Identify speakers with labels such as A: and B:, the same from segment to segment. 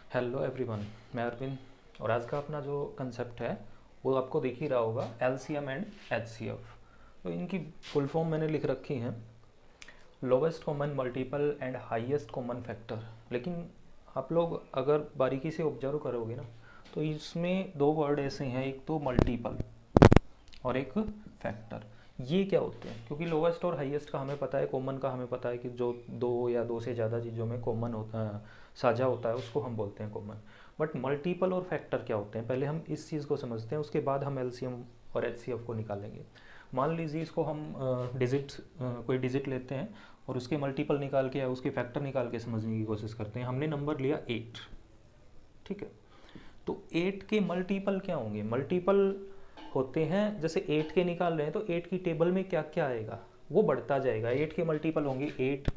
A: Hello everyone, मैं अरविंद। और आज का अपना जो कंसेप्ट है वो आपको दिख ही रहा होगा, एलसीएम एंड एचसीएफ। तो इनकी फुल फॉर्म मैंने लिख रखी हैं, lowest common multiple and highest common factor. लेकिन आप लोग अगर बारीकी से ऑब्जर्व करोगे ना, तो इसमें दो वर्ड ऐसे हैं, एक तो मल्टीपल और एक फैक्टर। ये क्या होते हैं? क्योंकि लोवेस्ट और हाईएस्ट का हमें पता है, कॉमन का हमें पता है कि जो दो या दो से ज़्यादा चीज़ों में कॉमन होता है, साझा होता है, उसको हम बोलते हैं कॉमन। बट मल्टीपल और फैक्टर क्या होते हैं, पहले हम इस चीज़ को समझते हैं, उसके बाद हम एलसीएम और एचसीएफ को निकालेंगे। मान लीजिए इसको हम कोई डिजिट लेते हैं और उसके मल्टीपल निकाल के या उसके फैक्टर निकाल के समझने की कोशिश करते हैं। हमने नंबर लिया 8, ठीक है। तो 8 के मल्टीपल क्या होंगे? मल्टीपल होते हैं, जैसे 8 के निकाल रहे हैं तो 8 की टेबल में क्या क्या आएगा वो बढ़ता जाएगा। 8 के मल्टीपल होंगे 8,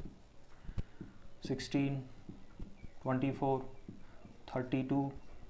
A: 16, 24, 32,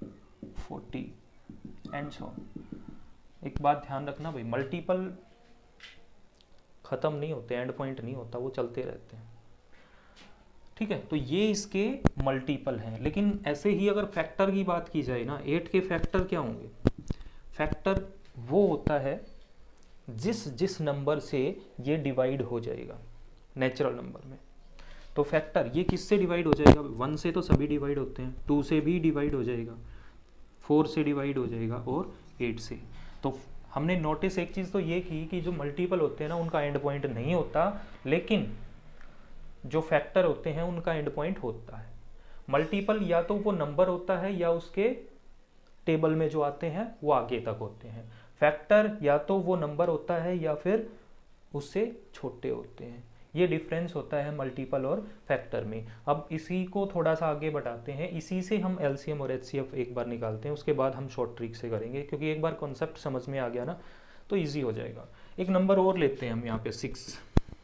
A: 40 एंड सो। एक बात ध्यान रखना भाई, मल्टीपल खत्म नहीं होते, एंड पॉइंट नहीं होता, वो चलते रहते हैं, ठीक है। तो ये इसके मल्टीपल हैं। लेकिन ऐसे ही अगर फैक्टर की बात की जाए ना, 8 के फैक्टर क्या होंगे? फैक्टर वो होता है जिस जिस नंबर से ये डिवाइड हो जाएगा नेचुरल नंबर में। तो फैक्टर ये किससे डिवाइड हो जाएगा? 1 से तो सभी डिवाइड होते हैं, 2 से भी डिवाइड हो जाएगा, 4 से डिवाइड हो जाएगा और 8 से। तो हमने नोटिस एक चीज़ तो ये की कि जो मल्टीपल होते हैं ना, उनका एंड पॉइंट नहीं होता, लेकिन जो फैक्टर होते हैं उनका एंड पॉइंट होता है। मल्टीपल या तो वो नंबर होता है या उसके टेबल में जो आते हैं वो आगे तक होते हैं। फैक्टर या तो वो नंबर होता है या फिर उससे छोटे होते हैं। ये डिफरेंस होता है मल्टीपल और फैक्टर में। अब इसी को थोड़ा सा आगे बढ़ाते हैं, इसी से हम एलसीएम और एचसीएफ एक बार निकालते हैं, उसके बाद हम शॉर्ट ट्रिक से करेंगे, क्योंकि एक बार कॉन्सेप्ट समझ में आ गया ना तो ईजी हो जाएगा। एक नंबर और लेते हैं हम यहाँ पे 6।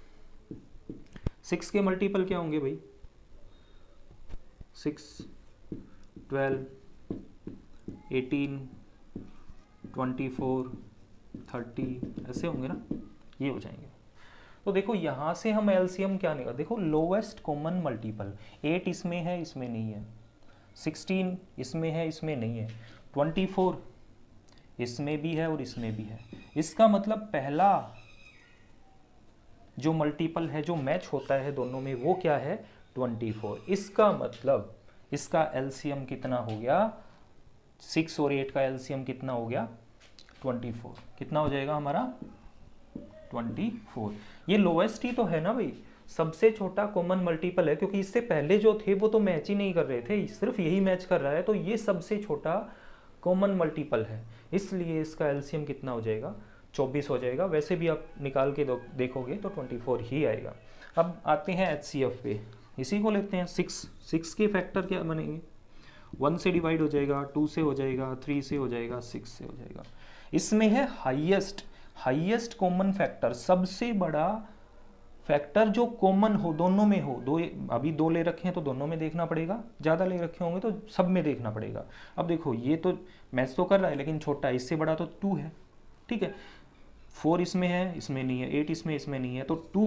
A: 6 के मल्टीपल क्या होंगे भाई? 6, 12, 18, 24, 30 ऐसे होंगे ना, ये हो जाएंगे। तो देखो यहाँ से हम एलसीएम क्या निकाल, देखो लोवेस्ट कॉमन मल्टीपल 8 इसमें है, इसमें नहीं है, 16 इसमें है, इसमें नहीं है, 24 इसमें भी है और इसमें भी है। इसका मतलब पहला जो मल्टीपल है जो मैच होता है दोनों में वो क्या है? 24। इसका मतलब इसका एलसीएम कितना हो गया? 6 और 8 का एलसीएम कितना हो गया? 24। कितना हो जाएगा हमारा? 24। ये लोवेस्ट ही तो है ना भाई, सबसे छोटा कॉमन मल्टीपल है, क्योंकि इससे पहले जो थे वो तो मैच ही नहीं कर रहे थे, सिर्फ यही मैच कर रहा है। तो ये सबसे छोटा कॉमन मल्टीपल है, इसलिए इसका एलसीएम कितना हो जाएगा? 24 हो जाएगा। वैसे भी आप निकाल के देखोगे तो 24 ही आएगा। अब आते हैं एचसीएफ पे, इसी को लेते हैं। 6 के फैक्टर क्या बनेंगे? 1 से डिवाइड हो जाएगा, 2 से हो जाएगा, 3 से हो जाएगा, 6 से हो जाएगा। इसमें है हाईएस्ट कॉमन फैक्टर, सबसे बड़ा फैक्टर जो कॉमन हो, दोनों में हो। दो, अभी 2 ले रखे हैं तो दोनों में देखना पड़ेगा, ज़्यादा ले रखे होंगे तो सब में देखना पड़ेगा। अब देखो ये तो मैच तो कर रहा है, लेकिन छोटा है, इससे बड़ा तो 2 है, ठीक है। 4 इसमें है, इसमें नहीं है, 8 इसमें नहीं है, तो 2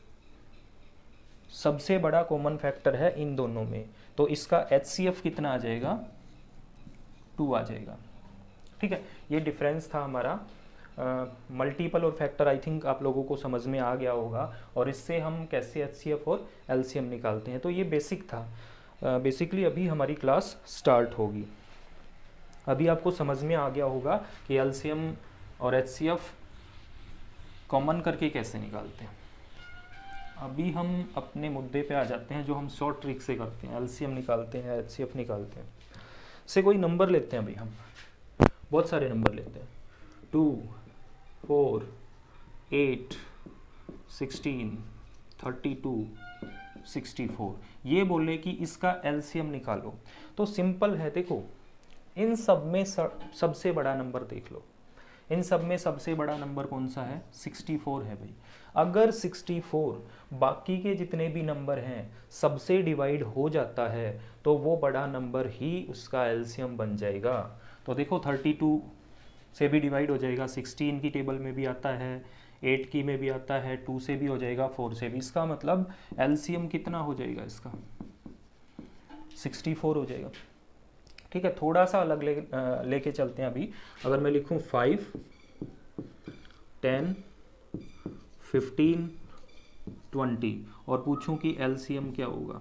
A: सबसे बड़ा कॉमन फैक्टर है इन दोनों में। तो इसका एचसीएफ कितना आ जाएगा? 2 आ जाएगा, ठीक है। ये डिफरेंस था हमारा मल्टीपल और फैक्टर। आई थिंक आप लोगों को समझ में आ गया होगा, और इससे हम कैसे एचसीएफ और एलसीएम निकालते हैं। तो ये बेसिक था। बेसिकली अभी हमारी क्लास स्टार्ट होगी। अभी आपको समझ में आ गया होगा कि एलसीएम और एचसीएफ कॉमन करके कैसे निकालते हैं। अभी हम अपने मुद्दे पे आ जाते हैं, जो हम शॉर्ट ट्रिक से करते हैं, एलसीएम निकालते हैं, एचसीएफ निकालते हैं। से कोई नंबर लेते हैं, अभी हम बहुत सारे नंबर लेते हैं, 2, 4, 8, 16, 32, 64। ये बोले कि इसका एलसीएम निकालो, तो सिंपल है। देखो इन सब में सबसे बड़ा नंबर देख लो, इन सब में सबसे बड़ा नंबर कौन सा है? 64 है भाई। अगर 64 बाकी के जितने भी नंबर हैं सबसे डिवाइड हो जाता है तो वो बड़ा नंबर ही उसका एलसीएम बन जाएगा। तो देखो 32 से भी डिवाइड हो जाएगा, 16 की टेबल में भी आता है, 8 की में भी आता है, 2 से भी हो जाएगा, 4 से भी। इसका मतलब एलसीएम कितना हो जाएगा? इसका 64 हो जाएगा। ठीक है, थोड़ा सा अलग लेके चलते हैं अभी। अगर मैं लिखूं 5, 10, 15, 20 और पूछूं कि एलसीएम क्या होगा,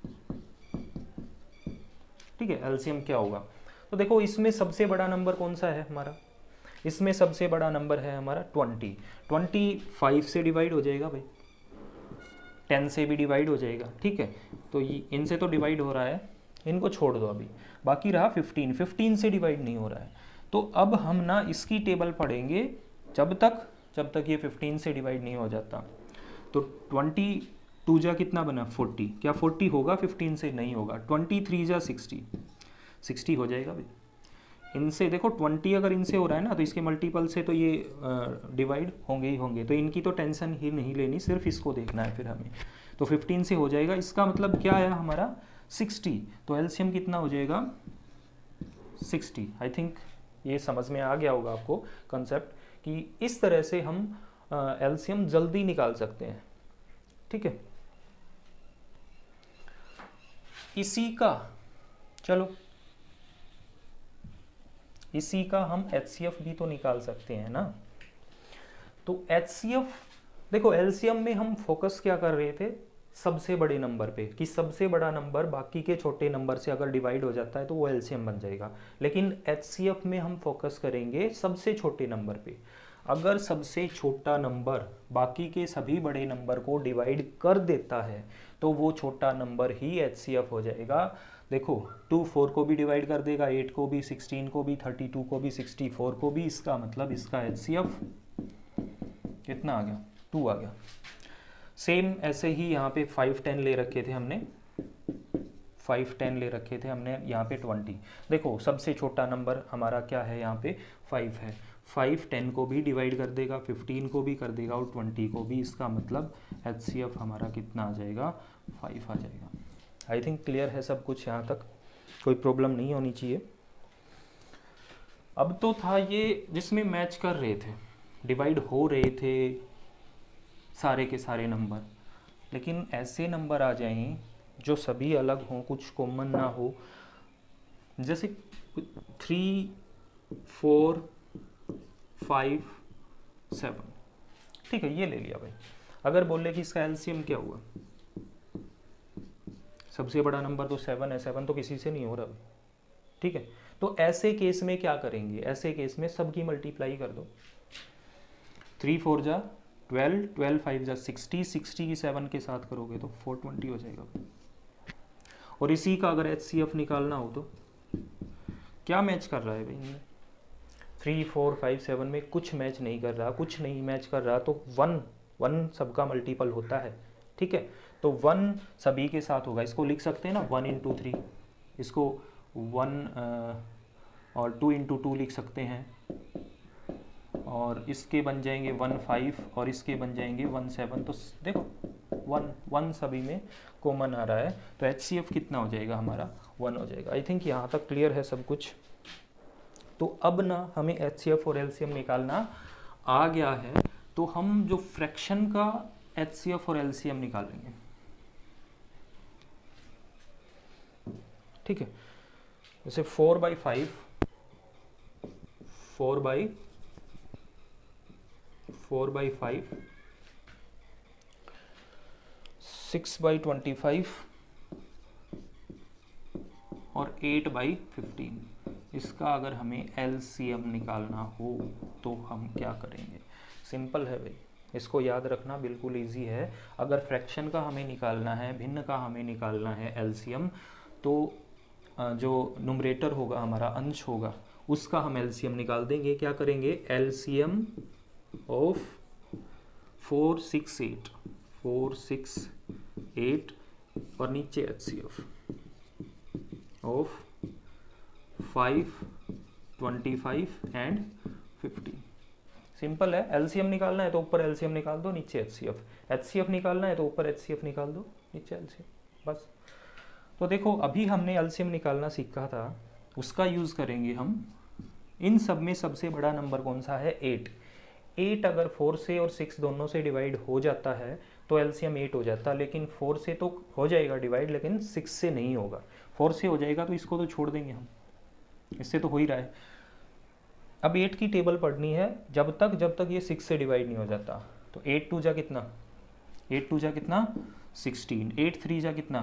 A: ठीक है, एलसीएम क्या होगा, तो देखो इसमें सबसे बड़ा नंबर कौन सा है हमारा, इसमें सबसे बड़ा नंबर है हमारा 20। 20 5 से डिवाइड हो जाएगा भाई, 10 से भी डिवाइड हो जाएगा, ठीक है, तो ये इनसे तो डिवाइड हो रहा है, इनको छोड़ दो अभी, बाकी रहा 15, 15 से डिवाइड नहीं हो रहा है। तो अब हम ना इसकी टेबल पढ़ेंगे जब तक ये 15 से डिवाइड नहीं हो जाता। तो 22 जा कितना बना 40, क्या 40 होगा 15 से, नहीं होगा। 23 जा 60, 60 हो जाएगा भाई। इनसे देखो 20 अगर इनसे हो रहा है ना, तो इसके मल्टीपल से तो ये डिवाइड होंगे ही होंगे, तो इनकी तो टेंशन ही नहीं लेनी, सिर्फ इसको देखना है फिर हमें। तो 15 से हो जाएगा, इसका मतलब क्या है हमारा 60, तो एलसीएम कितना हो जाएगा 60। आई थिंक ये समझ में आ गया होगा आपको कंसेप्ट कि इस तरह से हम एलसीएम जल्दी निकाल सकते हैं, ठीक है। इसी का चलो इसी का हम एचसीएफ भी तो निकाल सकते हैं ना। तो एचसीएफ देखो, एलसीएम में हम फोकस क्या कर रहे थे, सबसे बड़े नंबर पे, कि सबसे बड़ा नंबर बाकी के छोटे नंबर से अगर डिवाइड हो जाता है तो वो एलसीएम बन जाएगा। लेकिन एचसीएफ में हम फोकस करेंगे सबसे छोटे नंबर पे। अगर सबसे छोटा नंबर बाकी के सभी बड़े नंबर को डिवाइड कर देता है तो वो छोटा नंबर ही एचसीएफ हो जाएगा। देखो 2 4 को भी डिवाइड कर देगा, 8 को भी, 16 को भी, 32 को भी, 64 को भी, इसका मतलब इसका एचसीएफ कितना आ गया 2 आ गया। सेम ऐसे ही यहाँ पे 5 10 ले रखे थे हमने, 5 10 ले रखे थे हमने, यहाँ पे 20। देखो सबसे छोटा नंबर हमारा क्या है, यहाँ पे 5 है। 5 10 को भी डिवाइड कर देगा, 15 को भी कर देगा और 20 को भी, इसका मतलब एचसीएफ हमारा कितना आ जाएगा 5 आ जाएगा। आई थिंक क्लियर है सब कुछ, यहाँ तक कोई प्रॉब्लम नहीं होनी चाहिए। अब तो था ये जिसमें मैच कर रहे थे, डिवाइड हो रहे थे सारे के सारे नंबर, लेकिन ऐसे नंबर आ जाएं जो सभी अलग हों, कुछ कॉमन ना हो, जैसे 3 4 5 7, ठीक है, ये ले लिया भाई। अगर बोले कि इसका एलसीएम क्या हुआ, सबसे बड़ा नंबर तो 7 है, 7 तो किसी से नहीं हो रहा भाई, ठीक है। तो ऐसे केस में क्या करेंगे, ऐसे केस में सबकी मल्टीप्लाई कर दो। 3 4 जा 12, 12 5 जा 60, 60 की 7 के साथ करोगे तो 420 हो जाएगा। और इसी का अगर एचसीएफ निकालना हो तो क्या मैच कर रहा है भाई इनमें, 3 4 5 7 में कुछ मैच नहीं कर रहा, कुछ नहीं मैच कर रहा, तो 1 सबका मल्टीपल होता है, ठीक है। तो 1 सभी के साथ होगा, इसको लिख सकते हैं ना 1 into 3, इसको 1 और 2 into 2 लिख सकते हैं, और इसके बन जाएंगे 1 5 और इसके बन जाएंगे 1 7। तो देखो 1 सभी में कॉमन आ रहा है, तो एचसीएफ कितना हो जाएगा हमारा 1 हो जाएगा। आई थिंक यहाँ तक क्लियर है सब कुछ। तो अब ना हमें एचसीएफ और एलसीएम निकालना आ गया है, तो हम जो फ्रैक्शन का एचसीएफ और एलसीएम निकालेंगे, ठीक है। जैसे 4/5 6/25 और 8/15, इसका अगर हमें एलसीएम निकालना हो तो हम क्या करेंगे। सिंपल है भाई, इसको याद रखना बिल्कुल इजी है। अगर फ्रैक्शन का हमें निकालना है, भिन्न का हमें निकालना है एलसीएम, तो जो नुमरेटर होगा हमारा, अंश होगा, उसका हम एलसीएम निकाल देंगे। क्या करेंगे, एलसीएम ऑफ 4 6 8 और नीचे एचसीएफ ऑफ 5 25 एंड 15। सिंपल है, एलसीएम निकालना है तो ऊपर एलसीएम निकाल दो, नीचे एचसीएफ, एचसीएफ निकालना है तो ऊपर एचसीएफ निकाल दो, नीचे एलसीएम, बस। तो देखो अभी हमने एलसीएम निकालना सीखा था, उसका यूज़ करेंगे हम। इन सब में सबसे बड़ा नंबर कौन सा है, 8। 8 अगर 4 से और 6 दोनों से डिवाइड हो जाता है तो एलसीएम 8 हो जाता है, लेकिन 4 से तो हो जाएगा डिवाइड, लेकिन 6 से नहीं होगा। 4 से हो जाएगा तो इसको तो छोड़ देंगे हम, इससे तो हो ही रहा है। अब 8 की टेबल पढ़नी है जब तक ये 6 से डिवाइड नहीं हो जाता। तो 8 टू जा कितना, 8 टू जा कितना 16, 8 थ्री जा कितना,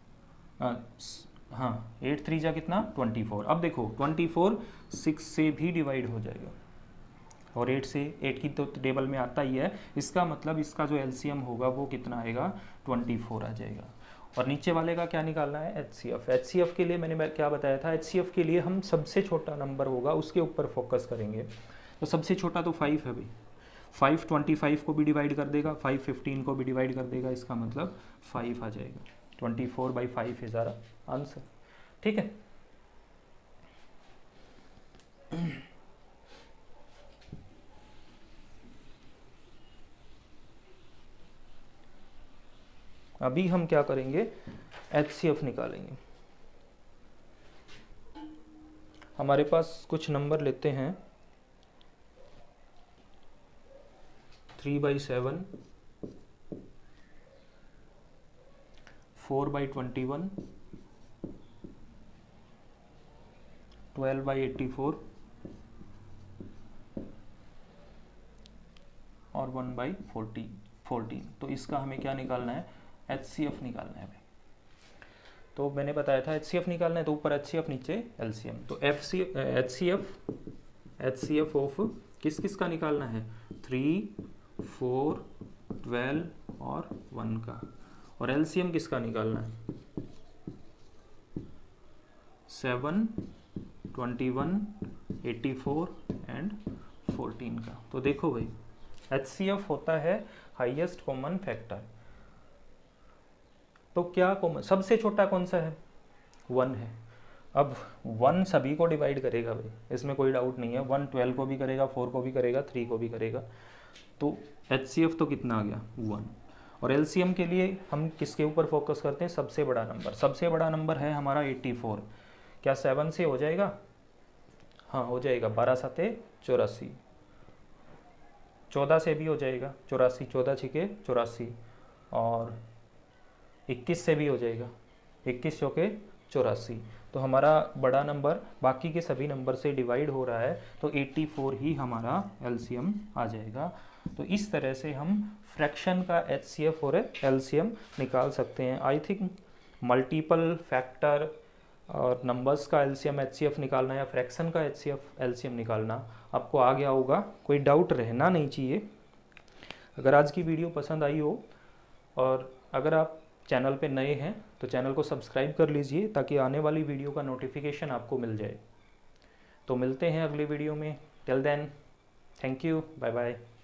A: हाँ 8 थ्री जा कितना 24। अब देखो 24 6 से भी डिवाइड हो जाएगा, और 8 से 8 की तो टेबल में आता ही है, इसका मतलब इसका जो एलसीएम होगा वो कितना आएगा 24 आ जाएगा। और नीचे वाले का क्या निकालना है, एचसीएफ। एचसीएफ के लिए मैंने क्या बताया था, एचसीएफ के लिए हम सबसे छोटा नंबर होगा उसके ऊपर फोकस करेंगे। तो सबसे छोटा तो 5 है भाई, 5 25 को भी डिवाइड कर देगा, 5 15 को भी डिवाइड कर देगा, इसका मतलब 5 आ जाएगा। 24/5 इज आवर आंसर। ठीक है, अभी हम क्या करेंगे, एचसीएफ निकालेंगे। हमारे पास कुछ नंबर लेते हैं 3/7, 4/21, 12/84 और 1/14। तो इसका हमें क्या निकालना है, एचसीएफ निकालना है भाई। तो मैंने बताया था एचसीएफ निकालना है, तो ऊपर एचसीएफ नीचे एलसीएम। तो एचसीएफ ऑफ किस किस का निकालना है, 3, 4, 12 और 1 का। और एलसीएम किसका निकालना है, 7, 21, 84 एंड 14 का। तो देखो भाई एचसीएफ होता है हाईएस्ट कॉमन फैक्टर। तो क्या कॉमन, सबसे छोटा कौन सा है, 1 है। अब 1 सभी को डिवाइड करेगा भाई, इसमें कोई डाउट नहीं है। 1 12 को भी करेगा, 4 को भी करेगा, 3 को भी करेगा। तो एचसीएफ तो कितना आ गया 1। और एलसीएम के लिए हम किसके ऊपर फोकस करते हैं, सबसे बड़ा नंबर। सबसे बड़ा नंबर है हमारा 84। क्या 7 से हो जाएगा, हाँ हो जाएगा, 12 7 84, 14 से भी हो जाएगा 84, 14 छिके 84, और 21 से भी हो जाएगा, 21 चौके 84। तो हमारा बड़ा नंबर बाकी के सभी नंबर से डिवाइड हो रहा है, तो 84 ही हमारा एलसीएम आ जाएगा। तो इस तरह से हम फ्रैक्शन का एचसीएफ और एलसीएम निकाल सकते हैं। आई थिंक मल्टीपल फैक्टर और नंबर्स का एलसीएम एचसीएफ निकालना या फ्रैक्शन का एचसीएफ एलसीएम निकालना आपको आ गया होगा, कोई डाउट रहना नहीं चाहिए। अगर आज की वीडियो पसंद आई हो और अगर आप चैनल पे नए हैं तो चैनल को सब्सक्राइब कर लीजिए ताकि आने वाली वीडियो का नोटिफिकेशन आपको मिल जाए। तो मिलते हैं अगली वीडियो में, till then thank you, bye bye.